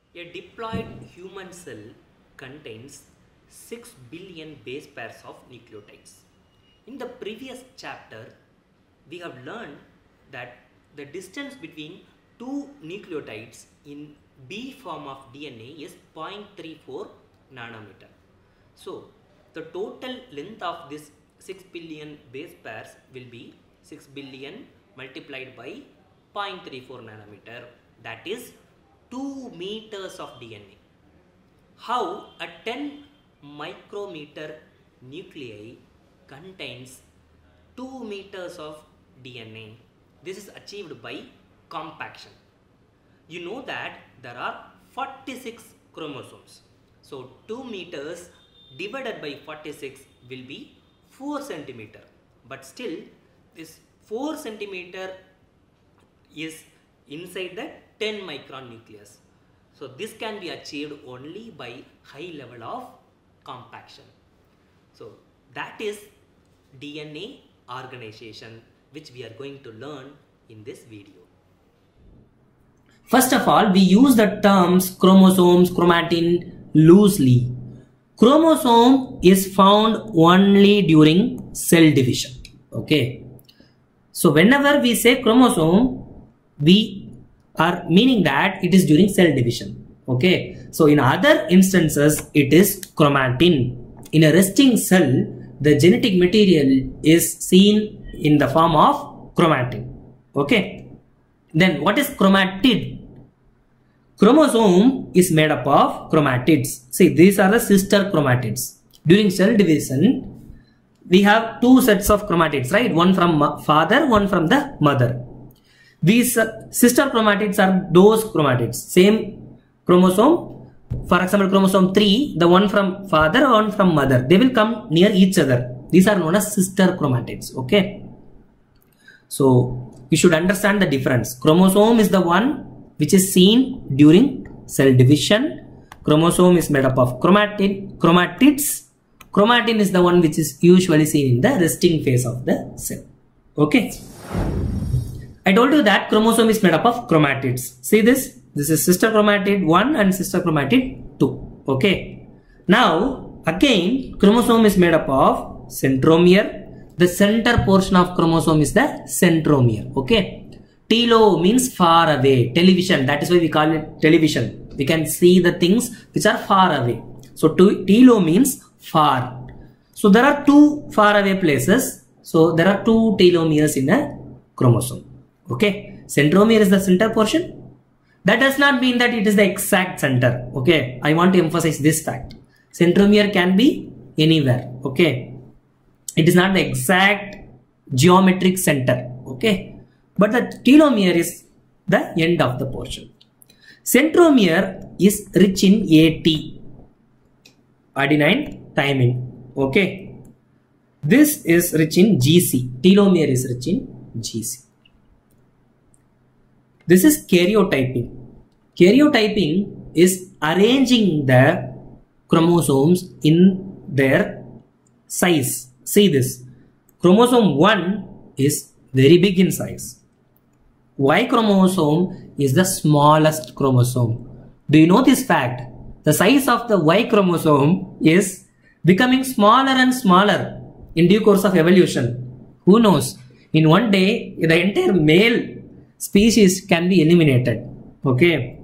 A diploid human cell contains 6 billion base pairs of nucleotides. In the previous chapter, we have learned that the distance between two nucleotides in B form of DNA is 0.34 nanometer. So, the total length of this 6 billion base pairs will be 6 billion multiplied by 0.34 nanometer, that is 2 meters of DNA. How a 10 micrometer nuclei contains 2 meters of DNA? This is achieved by compaction. You know that there are 46 chromosomes. So 2 meters divided by 46 will be 4 centimeter. But still this 4 centimeter is inside the 10 micron nucleus. So this can be achieved only by high level of compaction. So that is DNA organization, which we are going to learn in this video. First of all, we use the terms chromosomes, chromatin loosely. Chromosome is found only during cell division. Okay. So whenever we say chromosome, we are meaning that it is during cell division. Okay. So in other instances, it is chromatin. In a resting cell, the genetic material is seen in the form of chromatin. Okay. Then what is chromatid? Chromosome is made up of chromatids. See, these are the sister chromatids. During cell division, we have two sets of chromatids, right? One from father, one from the mother. These sister chromatids are those chromatids. Same chromosome. For example, chromosome 3, the one from father, one from mother. They will come near each other. These are known as sister chromatids. Okay. So, you should understand the difference. Chromosome is the one which is seen during cell division. Chromosome is made up of chromatids. Chromatin is the one which is usually seen in the resting phase of the cell. Okay. I told you that chromosome is made up of chromatids. See this? This is sister chromatid 1 and sister chromatid 2. Okay. Now, again, chromosome is made up of centromere. The center portion of chromosome is the centromere. Okay. Telo means far away. Television. That is why we call it television. We can see the things which are far away. So, telo means far. So, there are two far away places. So, there are two telomeres in a chromosome. Okay. Centromere is the center portion. That does not mean that it is the exact center. Okay. I want to emphasize this fact. Centromere can be anywhere. Okay. It is not the exact geometric center. Okay. But the telomere is the end of the portion. Centromere is rich in AT, adenine thymine. Okay. This is rich in GC. Telomere is rich in GC. This is karyotyping. Karyotyping is arranging the chromosomes in their size. See this. Chromosome 1 is very big in size. Y chromosome is the smallest chromosome. Do you know this fact? The size of the Y chromosome is becoming smaller and smaller in due course of evolution. Who knows? In one day, the entire male species can be eliminated. Okay.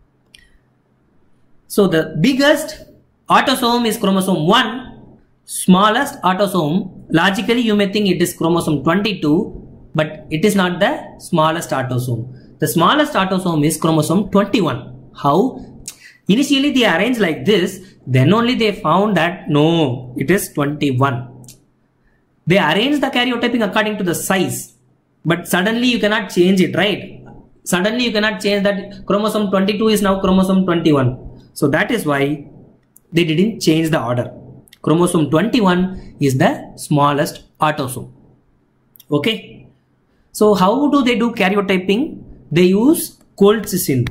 So the biggest autosome is chromosome 1. Smallest autosome, logically you may think it is chromosome 22. But it is not the smallest autosome. The smallest autosome is chromosome 21. How? Initially they arranged like this. Then only they found that no, it is 21. They arranged the karyotyping according to the size. But suddenly you cannot change it, right? Suddenly you cannot change that chromosome 22 is now chromosome 21. So that is why they didn't change the order. Chromosome 21 is the smallest autosome. Okay. So how do they do karyotyping? They use colchicine.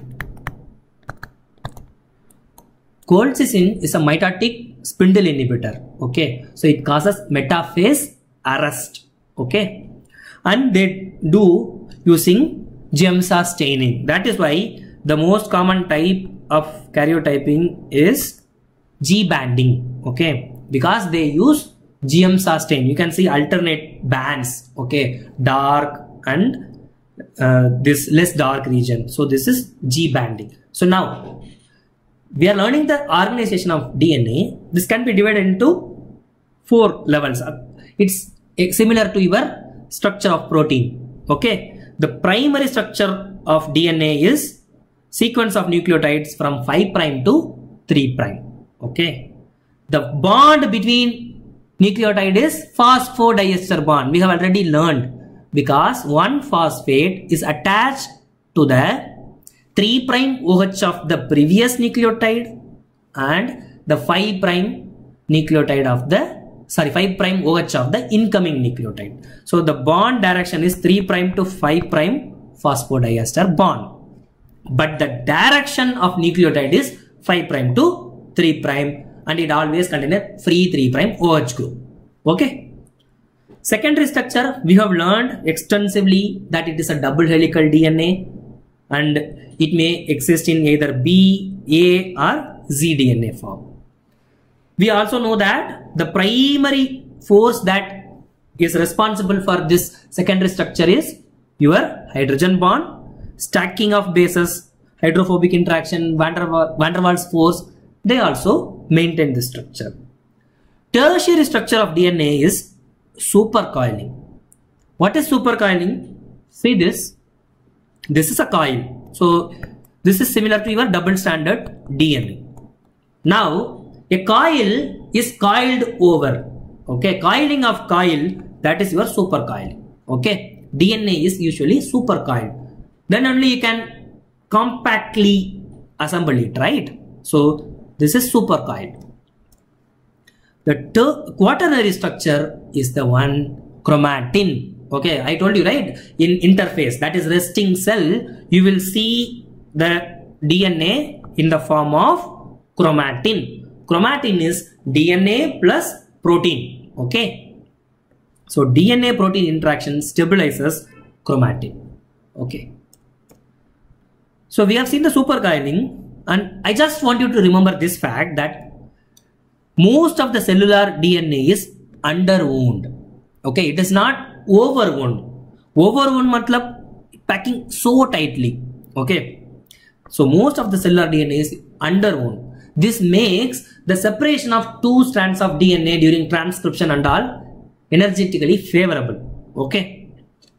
Colchicine is a mitotic spindle inhibitor. Okay. So it causes metaphase arrest. Okay. And they do using GEMSA staining. That is why the most common type of karyotyping is G banding, okay, because they use GM sustain. You can see alternate bands, okay, dark and this less dark region. So this is G banding. So now we are learning the organization of DNA. This can be divided into 4 levels. It's similar to your structure of protein, okay. The primary structure of DNA is sequence of nucleotides from 5' to 3', okay. The bond between nucleotide is phosphodiester bond. We have already learned, because one phosphate is attached to the 3' OH of the previous nucleotide and the 5' nucleotide of the 5' OH of the incoming nucleotide. So the bond direction is 3' to 5' phosphodiester bond. But the direction of nucleotide is 5' to 3', and it always contains a free 3' OH group. Okay. Secondary structure, we have learned extensively that it is a double helical DNA and it may exist in either B, A or Z DNA form. We also know that the primary force that is responsible for this secondary structure is your hydrogen bond, stacking of bases, hydrophobic interaction, van der Waals force. They also maintain this structure. Tertiary structure of DNA is supercoiling. What is supercoiling? See this. This is a coil. So this is similar to your double standard DNA. Now a coil is coiled over. Okay, coiling of coil, that is your supercoiling. Okay, DNA is usually supercoiled. Then only you can compactly assemble it, right? So this is supercoiled. The quaternary structure is the one chromatin. Okay, I told you, right? In interphase, that is resting cell, you will see the DNA in the form of chromatin. Chromatin is DNA plus protein. Okay, so DNA protein interaction stabilizes chromatin. Okay, so we have seen the supercoiling, and I just want you to remember this fact that most of the cellular DNA is underwound. Okay, it is not overwound. Overwound matlab packing so tightly. Okay, so most of the cellular DNA is underwound. This makes the separation of 2 strands of DNA during transcription and all energetically favorable. Okay,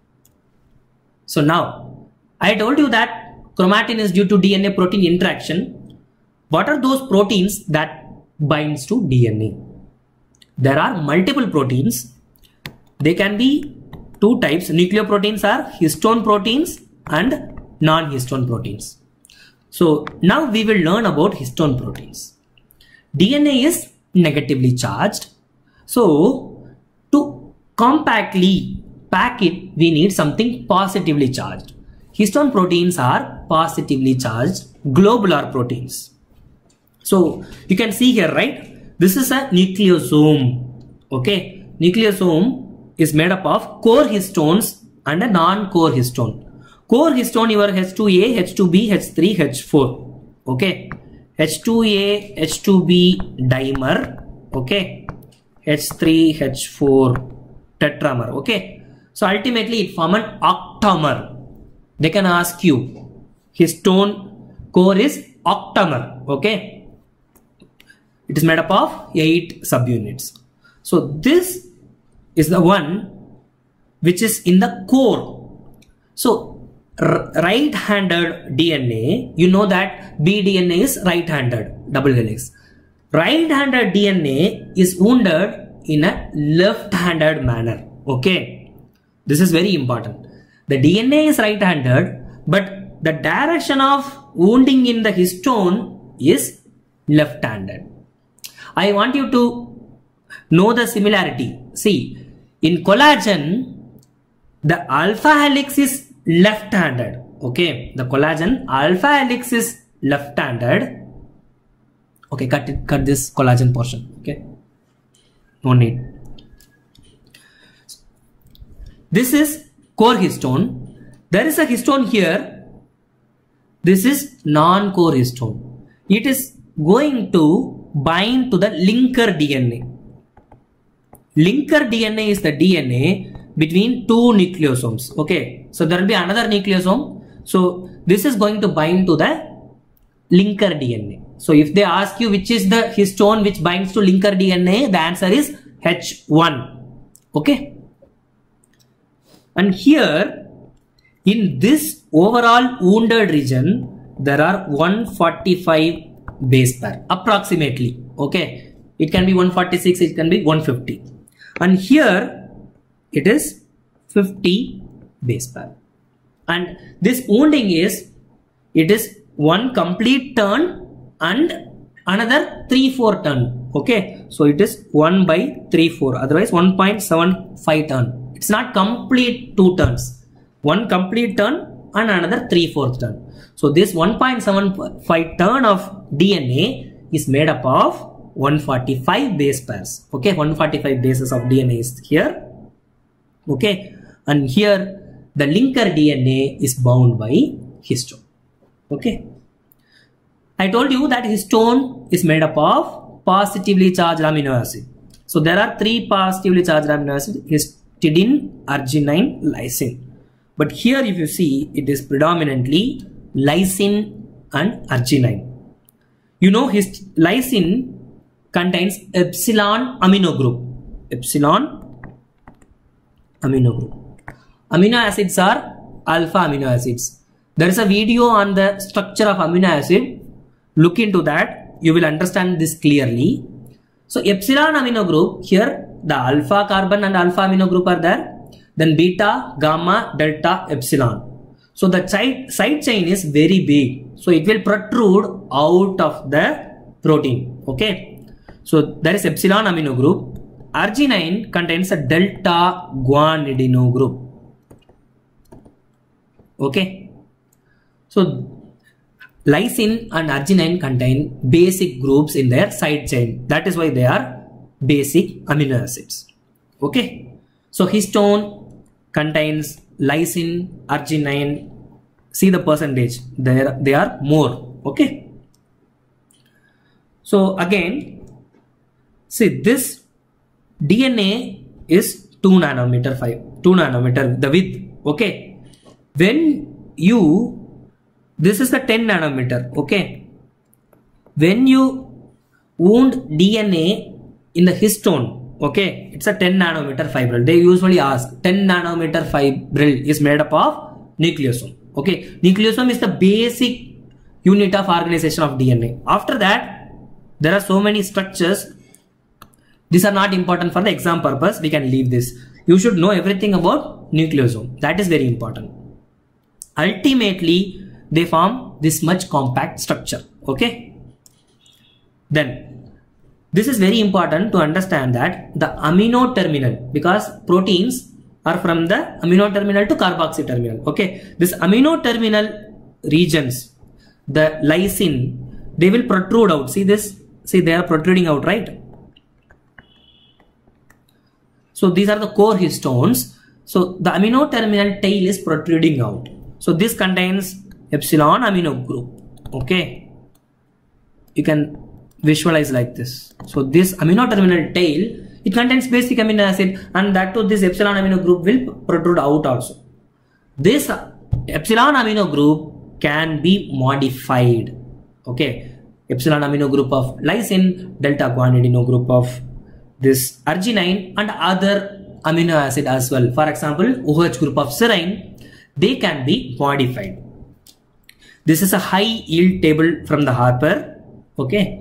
so now I told you that chromatin is due to DNA protein interaction. What are those proteins that binds to DNA? There are multiple proteins. They can be 2 types. Nucleoproteins are histone proteins and non-histone proteins. So now we will learn about histone proteins. DNA is negatively charged. So to compactly pack it, we need something positively charged. Histone proteins are positively charged globular proteins. So you can see here, right? This is a nucleosome. Okay, nucleosome is made up of core histones and a non-core histone. Core histone, your H2A, H2B, H3, H4. Okay, H2A, H2B dimer. Okay, H3, H4 tetramer. Okay, so ultimately it forms an octamer. They can ask you, histone core is octamer. Okay, it is made up of 8 subunits. So this is the one which is in the core. So right-handed DNA, you know that BDNA is right-handed, double helix. Right-handed DNA is wounded in a left-handed manner. Okay, this is very important. The DNA is right-handed, but the direction of wounding in the histone is left-handed. I want you to know the similarity. See, in collagen, the alpha helix is left-handed. Okay, the collagen alpha helix is left-handed. Okay, cut this collagen portion. Okay, no need. This is core histone. There is a histone here. This is non-core histone. it is going to bind to the linker DNA. Linker DNA is the DNA between two nucleosomes. Okay, so there will be another nucleosome. So this is going to bind to the linker DNA. So if they ask you which is the histone which binds to linker DNA, the answer is H1. Okay. And here in this overall wounded region, there are 145 base pair approximately. Okay. It can be 146, it can be 150. And here it is 50 base pair. And this wounding is, it is one complete turn and another 3/4 turn. Okay, so it is 1 by 3/4, otherwise 1.75 turn. It's not complete 2 turns, one complete turn and another 3/4 turn. So this 1.75 turn of DNA is made up of 145 base pairs. Okay, 145 bases of DNA is here. Okay, and here the linker DNA is bound by histone. Okay, I told you that histone is made up of positively charged amino acid. So there are 3 positively charged amino acids: histidine, arginine, lysine. But here if you see, it is predominantly lysine and arginine. You know, lysine contains epsilon amino group. Epsilon amino group. Amino acids are alpha amino acids. There is a video on the structure of amino acid. Look into that. You will understand this clearly. So epsilon amino group, here the alpha carbon and alpha amino group are there. Then beta, gamma, delta, epsilon. So the side chain is very big. So it will protrude out of the protein. Okay. So there is epsilon amino group. Arginine contains a delta guanidino group. Okay. So lysine and arginine contain basic groups in their side chain. That is why they are basic amino acids. Okay. So histone contains lysine, arginine. See the percentage. They are more. Okay. So again, see this DNA is 2 nanometer, 2 nanometer the width. Okay. When you, this is the 10 nanometer. Okay. When you wound DNA in the histone, okay, it's a 10 nanometer fibril. They usually ask 10 nanometer fibril is made up of nucleosome. Okay. Nucleosome is the basic unit of organization of DNA. After that, there are so many structures. These are not important for the exam purpose. We can leave this. You should know everything about nucleosome. That is very important. Ultimately, they form this much compact structure. Okay. Then, this is very important to understand that the amino terminal, because proteins are from the amino terminal to carboxy terminal. Okay. This amino terminal regions, the lysine, they will protrude out. See this? See, they are protruding out, right? So these are the core histones. So the amino terminal tail is protruding out. So this contains epsilon amino group. Okay. You can visualize like this. So this amino terminal tail, it contains basic amino acid, and that too this epsilon amino group will protrude out also. This epsilon amino group can be modified. Okay. Epsilon amino group of lysine, delta guanidino group of this arginine, and other amino acid as well. For example, OH group of serine, they can be modified. This is a high yield table from the Harper. Okay.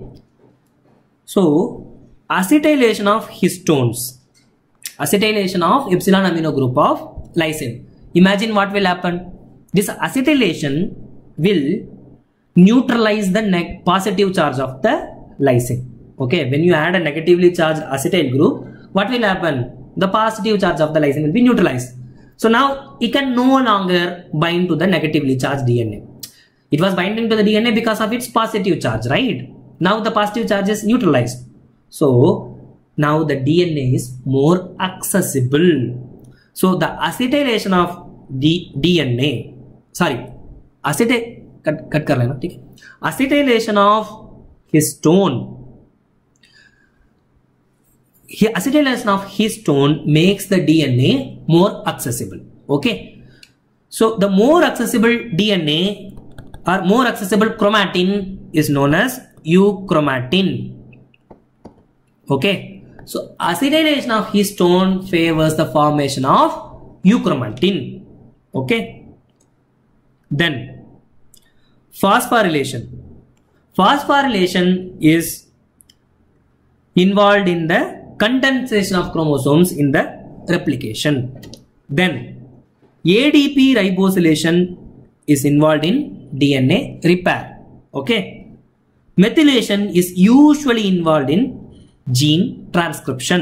So acetylation of histones, acetylation of epsilon amino group of lysine. Imagine what will happen. This acetylation will neutralize the positive charge of the lysine. Okay, when you add a negatively charged acetyl group, what will happen? The positive charge of the lysine will be neutralized. So now it can no longer bind to the negatively charged DNA. It was binding to the DNA because of its positive charge, right? Now the positive charge is neutralized. So now the DNA is more accessible. So the acetylation of the DNA, cut कर लेना, ठीक है. Acetylation of histone. Acetylation of histone makes the DNA more accessible. Okay. So the more accessible DNA or more accessible chromatin is known as euchromatin. Okay. So acetylation of histone favors the formation of euchromatin. Okay. Then phosphorylation. Phosphorylation is involved in the condensation of chromosomes in the replication. Then ADP ribosylation is involved in DNA repair. Okay. Methylation is usually involved in gene transcription.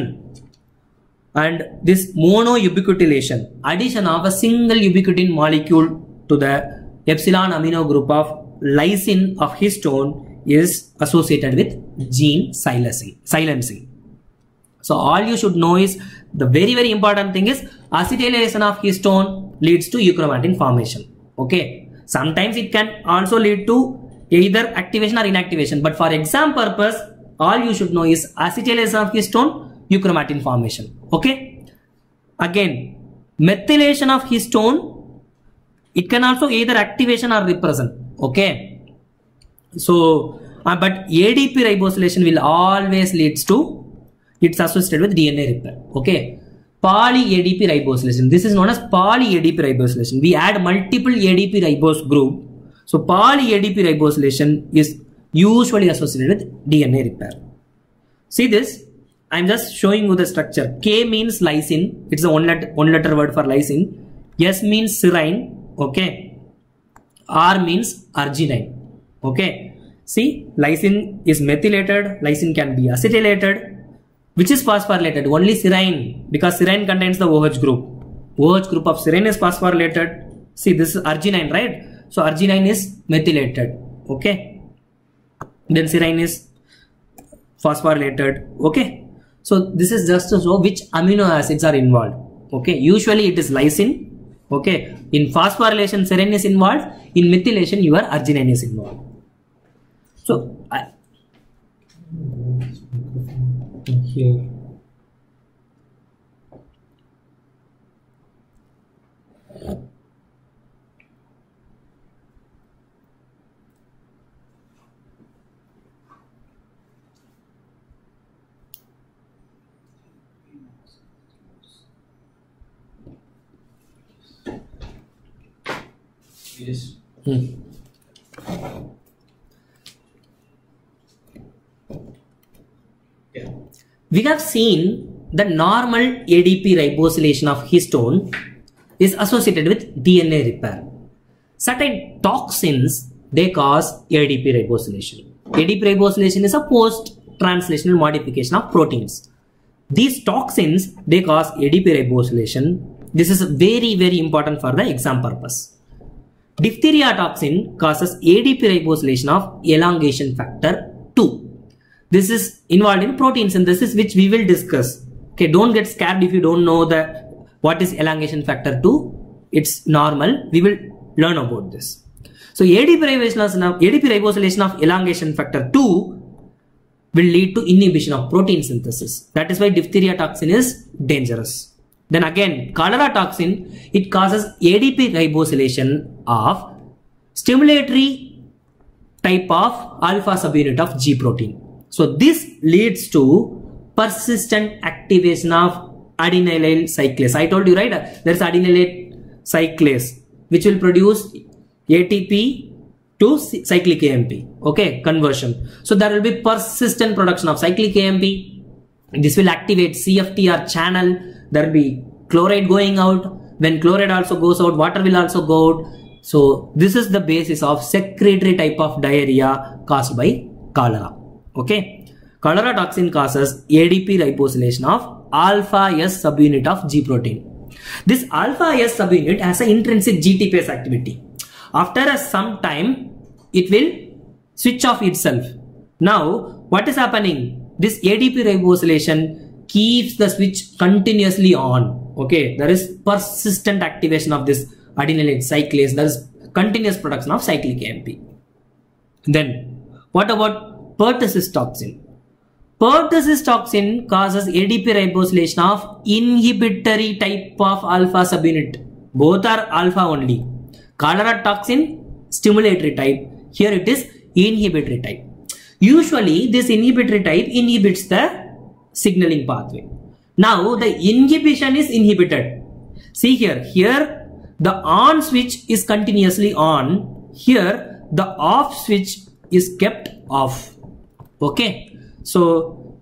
And this monoubiquitination, addition of a single ubiquitin molecule to the epsilon amino group of lysine of histone is associated with gene silencing. So all you should know is the very important thing is acetylation of histone leads to euchromatin formation. Okay. Sometimes it can also lead to either activation or inactivation, but for exam purpose all you should know is acetylation of histone, euchromatin formation. Okay. Again, methylation of histone, it can also either activation or repression. Okay. So but ADP ribosylation will always leads to, it's associated with DNA repair. Okay. Poly ADP ribosylation, this is known as poly ADP ribosylation. We add multiple ADP ribose group. So poly ADP ribosylation is usually associated with DNA repair. See this, I am just showing you the structure. K means lysine, it's a one letter word for lysine. S means serine. Okay. R means arginine. Okay. See, lysine is methylated, lysine can be acetylated. Which is phosphorylated? Only serine, because serine contains the OH group. OH group of serine is phosphorylated. See, this is arginine, right? So arginine is methylated. Okay. Then serine is phosphorylated. Okay. So this is just to show which amino acids are involved. Okay. Usually it is lysine. Okay. In phosphorylation serine is involved. In methylation your arginine is involved. So here. Yes. Yeah. We have seen the normal ADP ribosylation of histone is associated with DNA repair. Certain toxins, they cause ADP ribosylation. ADP ribosylation is a post-translational modification of proteins. These toxins, they cause ADP ribosylation. This is very important for the exam purpose. Diphtheria toxin causes ADP ribosylation of elongation factor 2. This is involved in protein synthesis, which we will discuss. Okay, don't get scared if you don't know what is elongation factor 2. It's normal. We will learn about this. So ADP ribosylation of elongation factor 2 will lead to inhibition of protein synthesis. That is why diphtheria toxin is dangerous. Then again, cholera toxin, it causes ADP ribosylation of stimulatory type of alpha subunit of G protein. So this leads to persistent activation of adenylyl cyclase. I told you, right? There's adenylyl cyclase which will produce ATP to cyclic AMP. Okay, conversion. So there will be persistent production of cyclic AMP. This will activate CFTR channel. There will be chloride going out. When chloride also goes out, water will also go out. So this is the basis of secretory type of diarrhea caused by cholera. Okay, cholera toxin causes ADP ribosylation of alpha S subunit of G protein. This alpha S subunit has an intrinsic GTPase activity. After some time, it will switch off itself. Now, what is happening? This ADP ribosylation keeps the switch continuously on. Okay, there is persistent activation of this adenylyl cyclase. There is continuous production of cyclic AMP. Then what about pertussis toxin? Pertussis toxin causes ADP ribosylation of inhibitory type of alpha subunit. Both are alpha only. Cholera toxin, stimulatory type. Here it is inhibitory type. Usually this inhibitory type inhibits the signaling pathway. Now the inhibition is inhibited. See here the on switch is continuously on. Here the off switch is kept off. Okay. So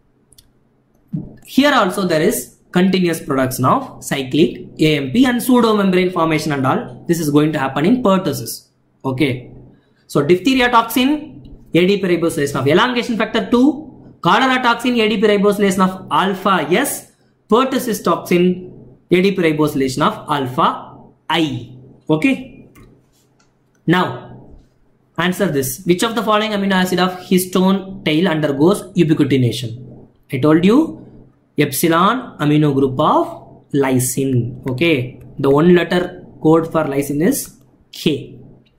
here also there is continuous production of cyclic AMP and pseudomembrane formation and all. This is going to happen in pertussis. Okay. So diphtheria toxin, ADP ribosylation of elongation factor 2, cholera toxin, ADP ribosylation of alpha S, pertussis toxin, ADP ribosylation of alpha I. Okay. Now answer this. Which of the following amino acid of histone tail undergoes ubiquitination? I told you epsilon amino group of lysine. Okay. The one letter code for lysine is K.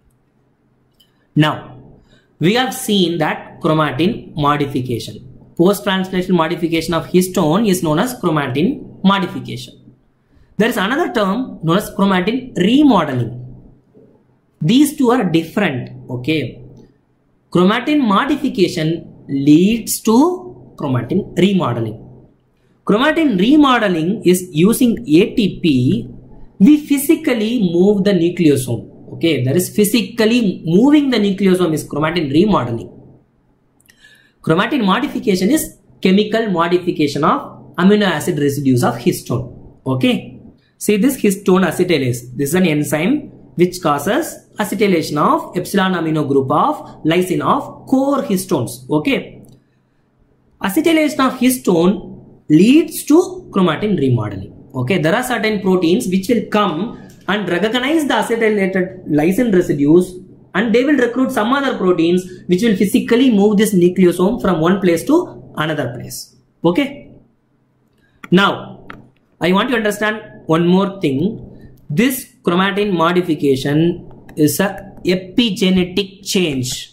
Now we have seen that chromatin modification. Post-translational modification of histone is known as chromatin modification. There is another term known as chromatin remodeling. These two are different. Okay. Chromatin modification leads to chromatin remodeling. Chromatin remodeling is using ATP. We physically move the nucleosome. Okay, there is physically moving the nucleosome is chromatin remodeling. Chromatin modification is chemical modification of amino acid residues of histone. Okay, see this histone acetylase. This is an enzyme which causes acetylation of epsilon amino group of lysine of core histones. Okay, acetylation of histone leads to chromatin remodeling. Okay, there are certain proteins which will come and recognize the acetylated lysine residues, and they will recruit some other proteins which will physically move this nucleosome from one place to another place. Okay. Now I want to understand one more thing. This chromatin modification is a epigenetic change.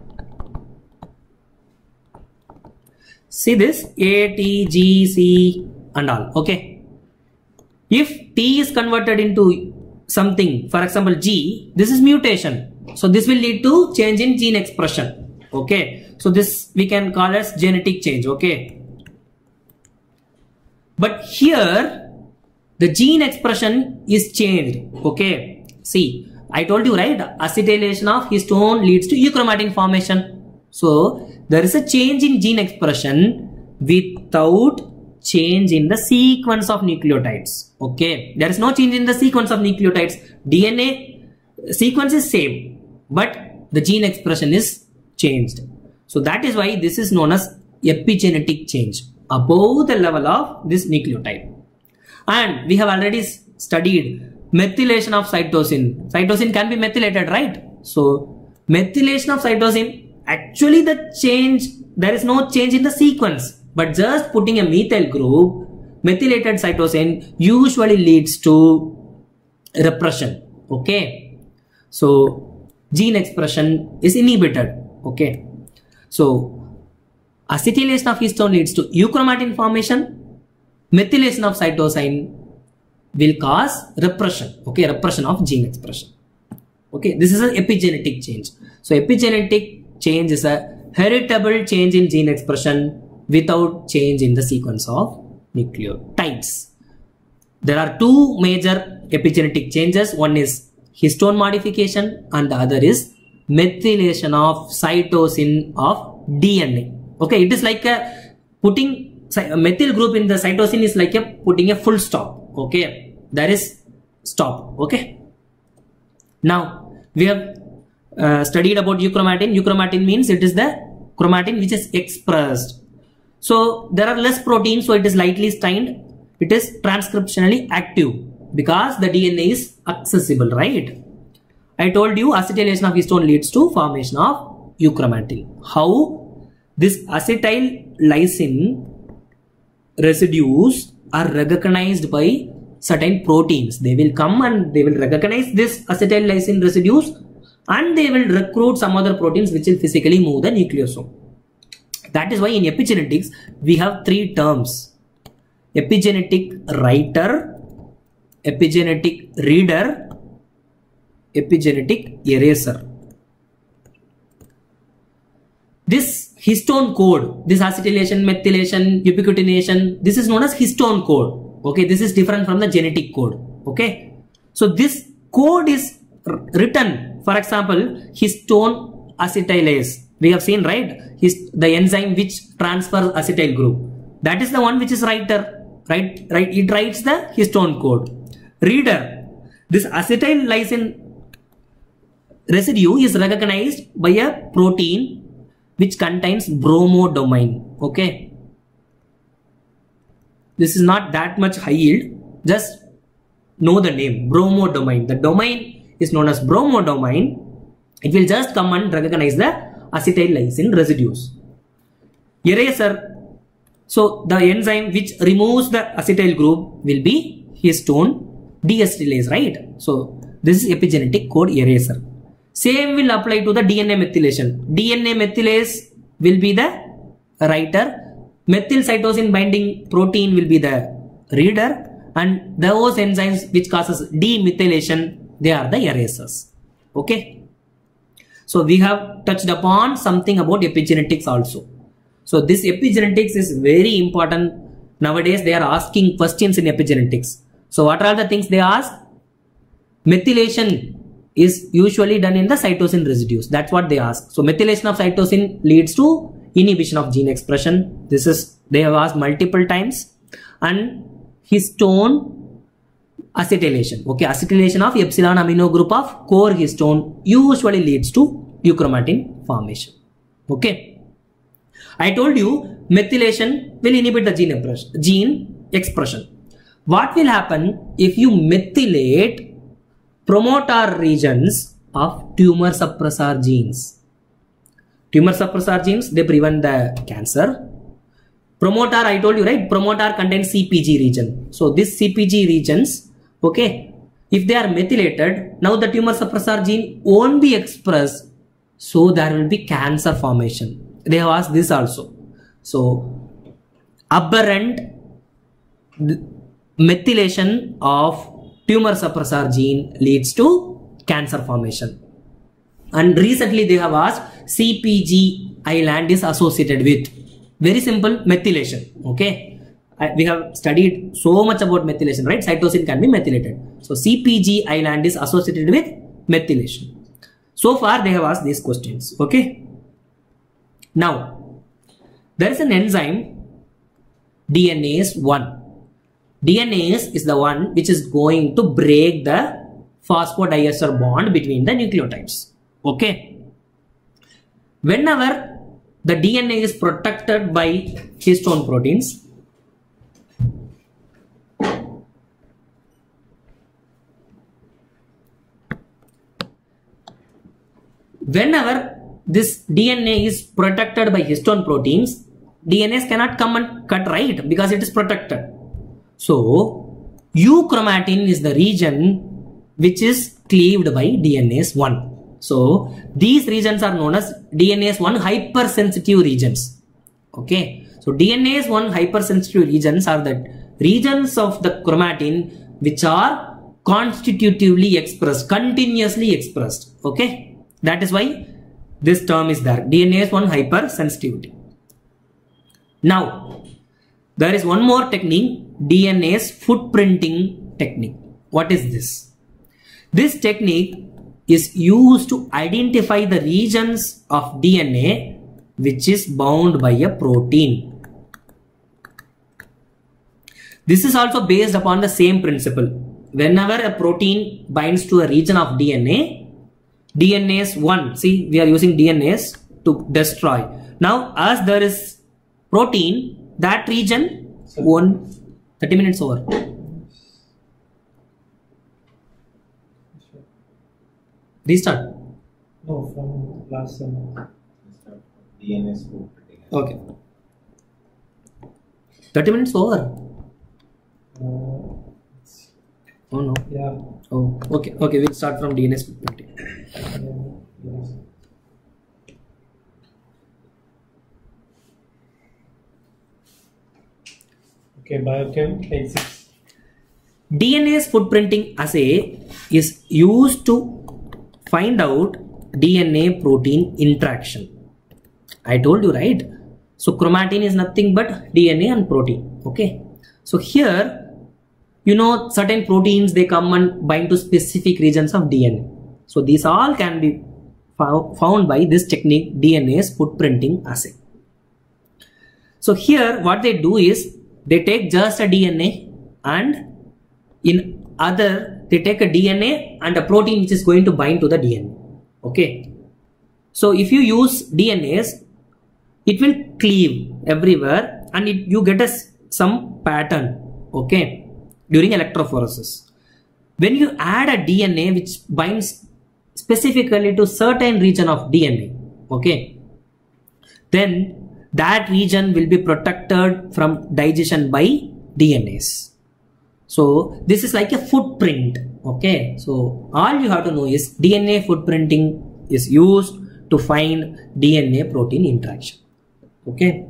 See this A, T, G, C and all. Okay. If T is converted into something, for example G, this is mutation. So this will lead to change in gene expression. Okay. So this we can call as genetic change. Okay. But here the gene expression is changed. Okay. See, I told you, right? Acetylation of histone leads to euchromatin formation. So there is a change in gene expression without change in the sequence of nucleotides. Okay, there is no change in the sequence of nucleotides. DNA sequence is same, but the gene expression is changed. So that is why this is known as epigenetic change above the level of this nucleotide. And we have already studied methylation of cytosine. Cytosine can be methylated, right? So methylation of cytosine, actually the change, there is no change in the sequence. But just putting a methyl group, methylated cytosine usually leads to repression. Okay. So gene expression is inhibited. Okay. So acetylation of histone leads to euchromatin formation. Methylation of cytosine will cause repression. Okay. Repression of gene expression. Okay. This is an epigenetic change. So epigenetic change is a heritable change in gene expression without change in the sequence of nucleotides. There are two major epigenetic changes. One is histone modification and the other is methylation of cytosine of DNA. Okay, it is like a putting a methyl group in the cytosine is like a putting a full stop. Okay, there is stop. Okay. Now we have studied about euchromatin. Euchromatin means it is the chromatin which is expressed. So there are less proteins, so it is lightly stained. It is transcriptionally active because the DNA is accessible, right? I told you acetylation of histone leads to formation of euchromatin. How? This acetyl lysine residues are recognized by certain proteins. They will come and they will recognize this acetyl lysine residues and they will recruit some other proteins which will physically move the nucleosome. That is why in epigenetics we have three terms: epigenetic writer, epigenetic reader, epigenetic eraser. This histone code, this acetylation, methylation, ubiquitination, this is known as histone code. Okay, this is different from the genetic code. Okay, so this code is written, for example, histone acetylase. We have seen, right? The enzyme which transfers acetyl group. That is the one which is writer, right? It writes the histone code. Reader, this acetyl lysine residue is recognized by a protein which contains bromodomain. Okay, this is not that much high yield, just know the name, bromodomain. The domain is known as bromodomain. It will just come and recognize the acetyl lysine residues. Eraser, so the enzyme which removes the acetyl group will be histone deacetylase, right? So this is epigenetic code eraser. Same will apply to the DNA methylation. DNA methylase will be the writer. Methyl cytosine binding protein will be the reader, and those enzymes which causes demethylation, they are the erasers. Okay, so we have touched upon something about epigenetics also. So this epigenetics is very important. Nowadays they are asking questions in epigenetics. So what are the things they ask? Methylation is usually done in the cytosine residues. That's what they ask. So methylation of cytosine leads to inhibition of gene expression. This is, they have asked multiple times. And histone acetylation. Okay, acetylation of epsilon amino group of core histone usually leads to euchromatin formation. Okay, I told you methylation will inhibit the gene expression. What will happen if you methylate promoter regions of tumor suppressor genes? Tumor suppressor genes, they prevent the cancer. Promoter, I told you, right? Promoter contains CpG region. So this CpG regions, okay, if they are methylated, now the tumor suppressor gene won't be expressed. So there will be cancer formation. They have asked this also. So aberrant methylation of tumor suppressor gene leads to cancer formation. And recently they have asked CpG island is associated with, very simple, methylation. Okay, we have studied so much about methylation, right? Cytosine can be methylated. So CpG island is associated with methylation. So far they have asked these questions. Okay, now there is an enzyme DNase 1. DNase is the one which is going to break the phosphodiester bond between the nucleotides. Okay, whenever the DNA is protected by histone proteins, whenever this DNA is protected by histone proteins, DNase cannot come and cut, right? Because it is protected. So euchromatin is the region which is cleaved by DNase 1. So these regions are known as DNase 1 hypersensitive regions. Okay, so DNase 1 hypersensitive regions are the regions of the chromatin which are constitutively expressed, continuously expressed. Okay, that is why this term is there, DNase 1 hypersensitivity. Now there is one more technique, DNase footprinting technique. What is this? This technique is used to identify the regions of DNA which is bound by a protein. This is also based upon the same principle. Whenever a protein binds to a region of DNA, DNase 1, see, we are using DNase to destroy. Now as there is protein, that region, 30 minutes over. Restart. No, from last semester. DNS code. Okay. 30 minutes over. Oh no. Yeah. Oh, okay. Okay, we'll start from DNA split printing. Yes. Okay, biochem basics. DNA's footprinting assay is used to find out DNA protein interaction. I told you, right? So chromatin is nothing but DNA and protein. Okay. So here, you know, certain proteins, they come and bind to specific regions of DNA. So these all can be found by this technique, DNA's footprinting assay. So here what they do is they take just a DNA and in other they take a DNA and a protein which is going to bind to the DNA. Okay. So if you use DNAs, it will cleave everywhere and you get some pattern. Okay. During electrophoresis. When you add a DNA which binds specifically to certain region of DNA, okay, then that region will be protected from digestion by DNAs. So this is like a footprint. Okay, so all you have to know is DNA footprinting is used to find DNA protein interaction. Okay,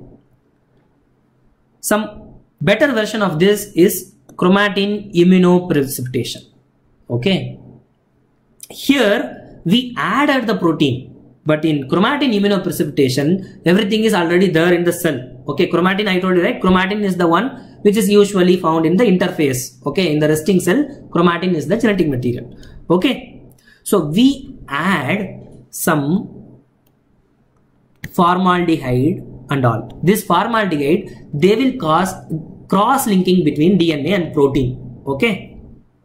some better version of this is chromatin immunoprecipitation. Okay, here we added the protein, but in chromatin immunoprecipitation everything is already there in the cell. Okay, chromatin, I told you, right? Chromatin is the one which is usually found in the interface. Okay, in the resting cell, chromatin is the genetic material. Okay, so we add some formaldehyde and all. This formaldehyde, they will cause cross-linking between DNA and protein. Okay,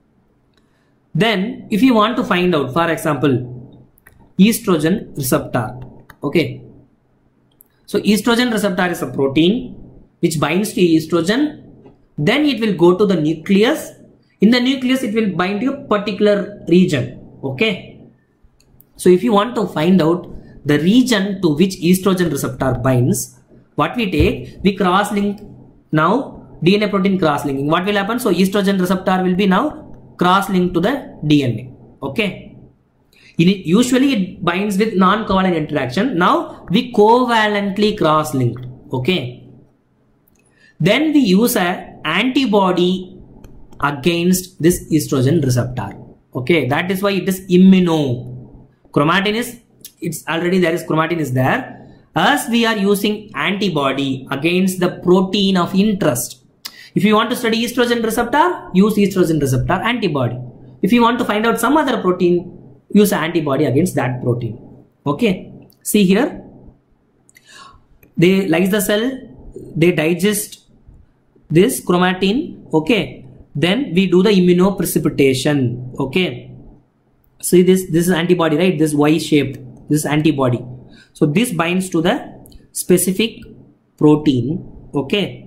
then if you want to find out, for example, estrogen receptor. Okay, so estrogen receptor is a protein which binds to estrogen. Then it will go to the nucleus. In the nucleus, it will bind to a particular region. Okay. So if you want to find out the region to which estrogen receptor binds, what we take, we cross-link now DNA protein cross-linking. What will happen? So estrogen receptor will be now cross-linked to the DNA. Okay. Usually it binds with non-covalent interaction. Now we covalently cross-linked. Okay. Then we use an antibody against this estrogen receptor. Okay, that is why it is immuno. Chromatin is, it's already there is chromatin is there. As we are using antibody against the protein of interest. If you want to study estrogen receptor, use estrogen receptor antibody. If you want to find out some other protein, use an antibody against that protein. Okay, see here, they lyse the cell, they digest this chromatin. Okay, then we do the immunoprecipitation. Okay, see this is antibody, right? This Y shaped, this is antibody. So this binds to the specific protein. Okay,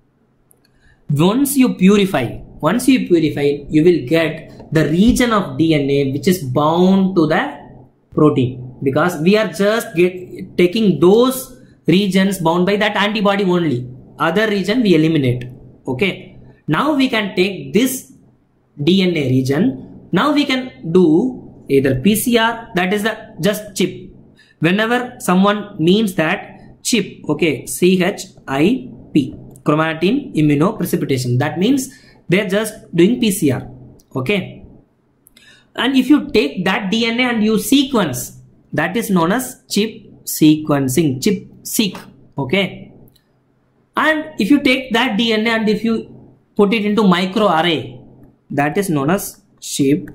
once you purify, you will get the region of DNA which is bound to the protein, because we are just taking those regions bound by that antibody only. Other region we eliminate. Okay, now we can take this DNA region. Now we can do either PCR, that is the just chip. Whenever someone means that chip, okay, CHIP, chromatin immunoprecipitation, that means they are just doing PCR. Okay, and if you take that DNA and you sequence, that is known as chip sequencing, chip-seq. Okay, and if you take that DNA and if you put it into microarray, that is known as chip.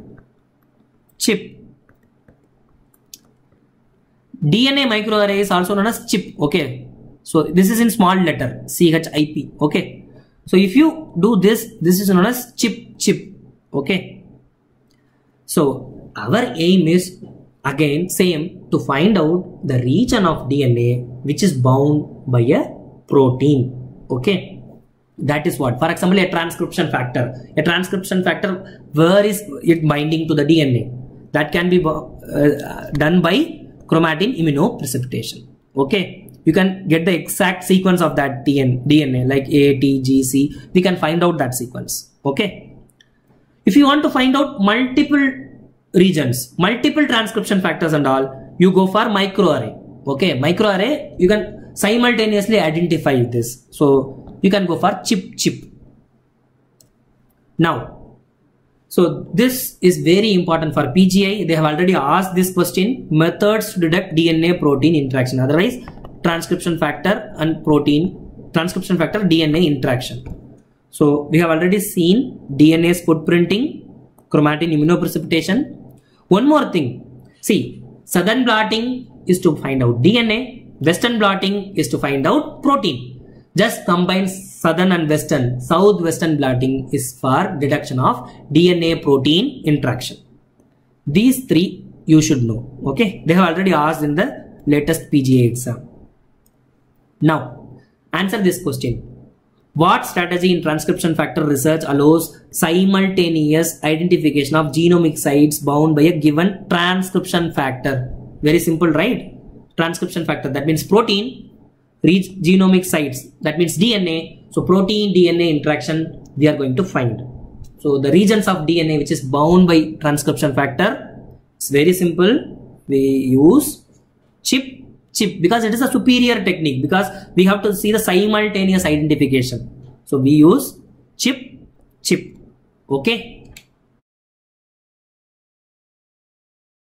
DNA microarray is also known as chip. Okay, so this is in small letter CHIP. Okay, so if you do this, this is known as chip. Okay, so our aim is again same, to find out the region of DNA which is bound by a protein. Okay, that is what, for example, a transcription factor. Where is it binding to the DNA? That can be done by chromatin immunoprecipitation. Okay, you can get the exact sequence of that DNA like A, T, G, C. We can find out that sequence. Okay, If you want to find out multiple regions, multiple transcription factors and all, you go for microarray. Okay, microarray, you can simultaneously identify this. So you can go for chip. Now, so this is very important for PGI. They have already asked this question, methods to detect DNA protein interaction. Otherwise, transcription factor and protein, transcription factor DNA interaction. So we have already seen DNA's footprinting, chromatin immunoprecipitation. One more thing, see, southern blotting is to find out DNA, western blotting is to find out protein. Just combine southern and western. Southwestern blotting is for detection of DNA protein interaction. These three you should know. Okay, they have already asked in the latest PGA exam. Now, answer this question. What strategy in transcription factor research allows simultaneous identification of genomic sites bound by a given transcription factor? Very simple, right? Transcription factor, that means protein, reach genomic sites, that means DNA. So protein DNA interaction we are going to find. So the regions of DNA which is bound by transcription factor, it's very simple. We use chip because it is a superior technique, because we have to see the simultaneous identification. So we use chip. Okay.